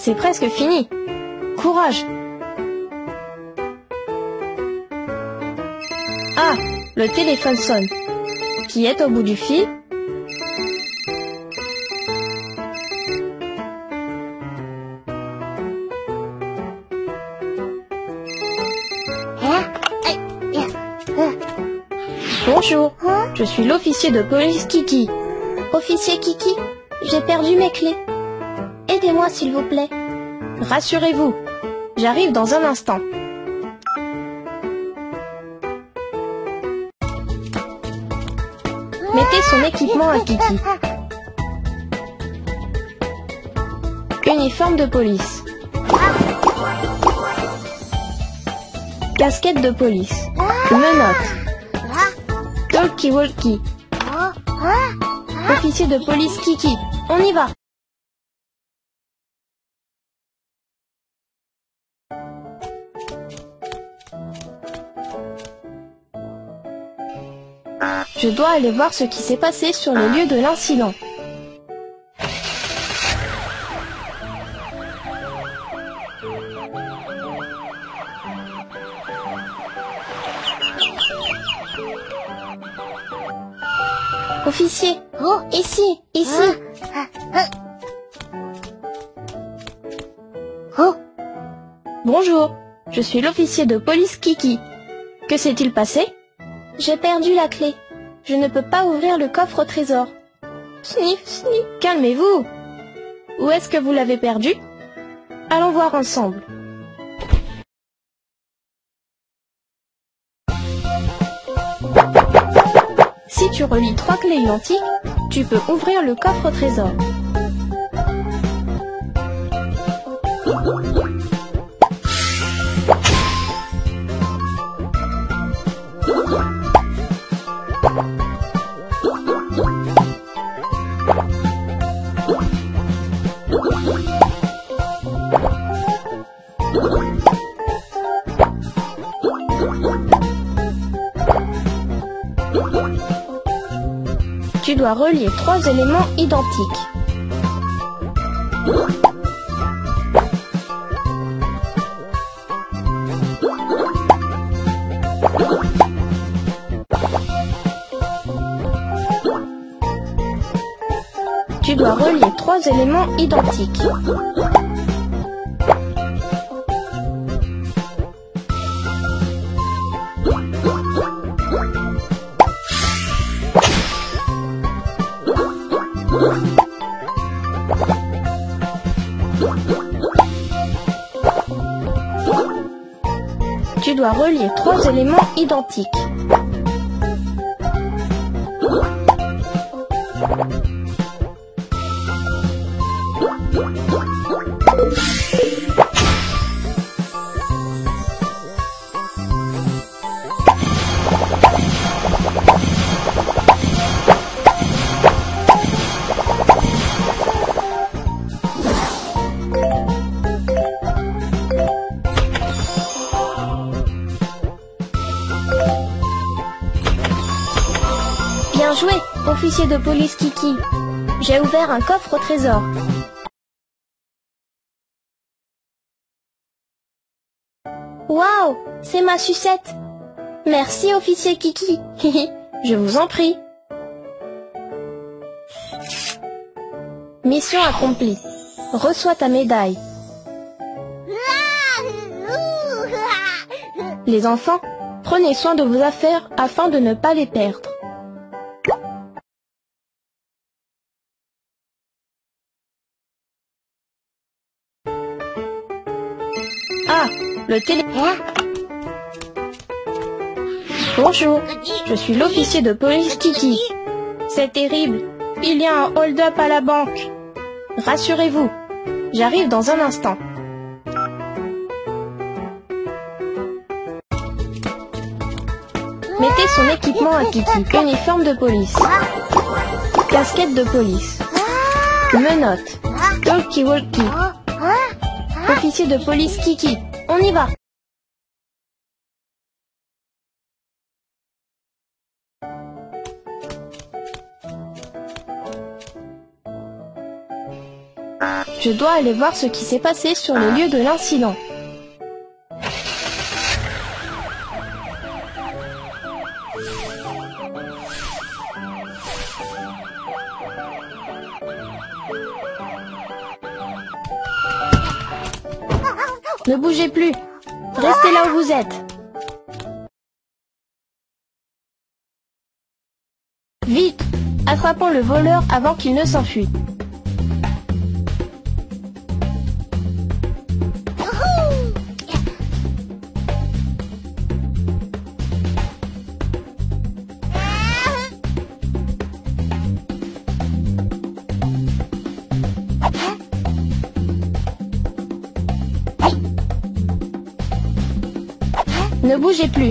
c'est presque fini. Courage! Ah, le téléphone sonne. Qui est au bout du fil? Bonjour, je suis l'officier de police Kiki. Officier Kiki, j'ai perdu mes clés. Aidez-moi s'il vous plaît. Rassurez-vous, j'arrive dans un instant. Mettez son équipement à Kiki. Uniforme de police. Casquette de police. Menottes. Talkie-walkie. Officier de police Kiki, on y va! Je dois aller voir ce qui s'est passé sur le lieu de l'incident. Officier, ici. Bonjour, je suis l'officier de police Kiki. Que s'est-il passé? J'ai perdu la clé. Je ne peux pas ouvrir le coffre au trésor. Sniff, sniff. Calmez-vous. Où est-ce que vous l'avez perdu? Allons voir ensemble. Si tu relis 3 clés identiques, tu peux ouvrir le coffre au trésor. Tu dois relier 3 éléments identiques. Tu dois relier 3 éléments identiques. Tu dois relier 3 éléments identiques. Bien joué, officier de police Kiki. J'ai ouvert un coffre au trésor. Waouh, c'est ma sucette. Merci, officier Kiki. Je vous en prie. Mission accomplie. Reçois ta médaille. Les enfants, prenez soin de vos affaires afin de ne pas les perdre. Ah, le téléphone. Bonjour, je suis l'officier de police Kiki. C'est terrible, il y a un hold-up à la banque. Rassurez-vous, j'arrive dans un instant. Mettez son équipement à Kiki. Uniforme de police. Casquette de police. Menottes. Talkie-walkie. Officier de police Kiki. On y va. Je dois aller voir ce qui s'est passé sur le lieu de l'incident. Ne bougez plus. Restez là où vous êtes. Vite, attrapons le voleur avant qu'il ne s'enfuit. Ne bougez plus.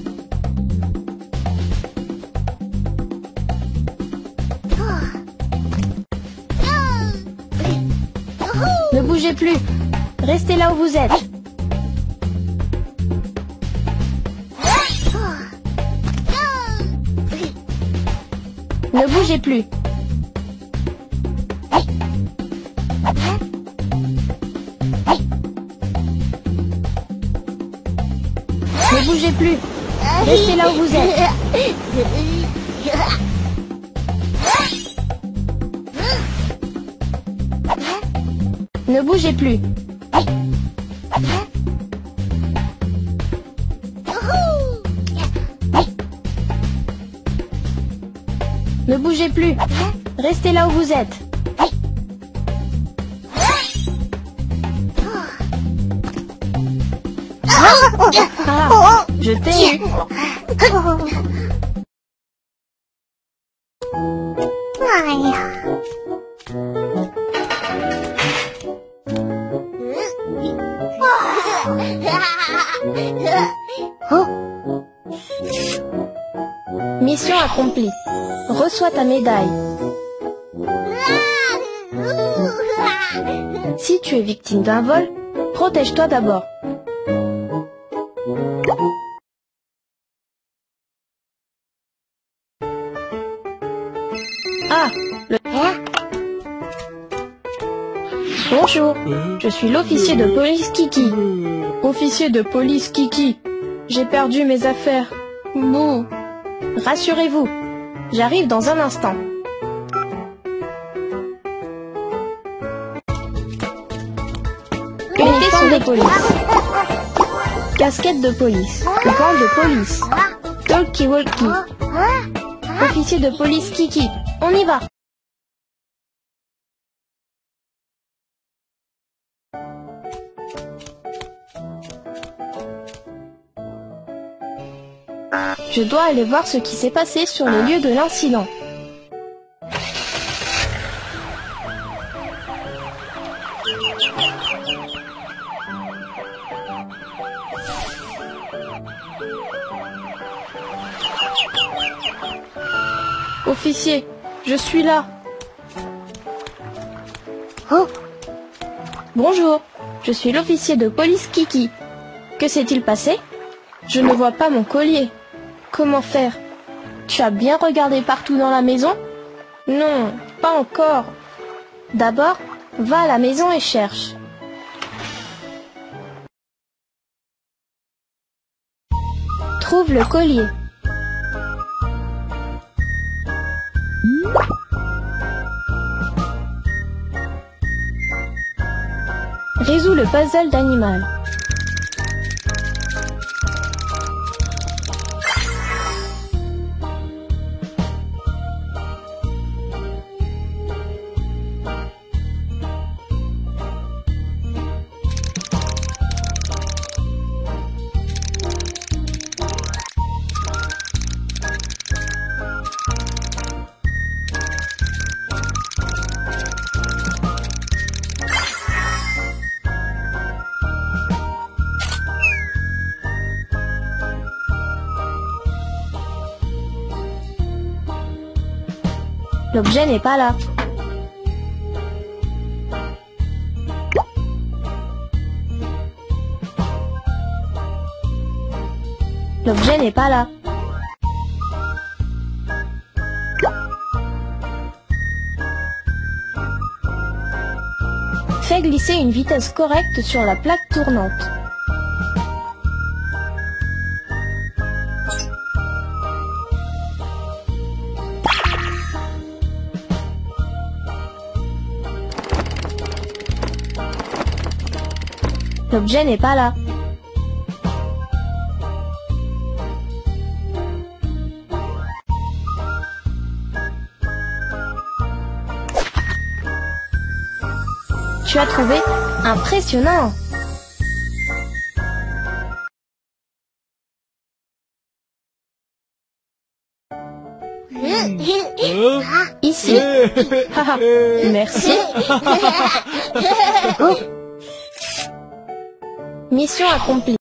Ne bougez plus. Restez là où vous êtes. Ne bougez plus. Ne bougez plus. Restez là où vous êtes. Ne bougez plus. Ne bougez plus. Restez là où vous êtes. Ah, je t'ai eu. Mission accomplie. Reçois ta médaille. Si tu es victime d'un vol, protège-toi d'abord. Ah, Bonjour, je suis l'officier de police Kiki. Officier de police Kiki, j'ai perdu mes affaires. Bouh. Rassurez-vous, j'arrive dans un instant. Uniforme de police. Casquette de police. Gants de police. Talkie-walkie. Officier de police Kiki, on y va. Je dois aller voir ce qui s'est passé sur le lieu de l'incident. Officier, je suis là. Oh. Bonjour, je suis l'officier de police Kiki. Que s'est-il passé? Je ne vois pas mon collier. Comment faire? Tu as bien regardé partout dans la maison? Non, pas encore. D'abord, va à la maison et cherche. Trouve le collier. Résous le puzzle d'animal. L'objet n'est pas là. L'objet n'est pas là. Fais glisser une vitesse correcte sur la plaque tournante. L'objet n'est pas là. Tu as trouvé? Impressionnant! Ici. Haha. Merci. Oh. Mission accomplie.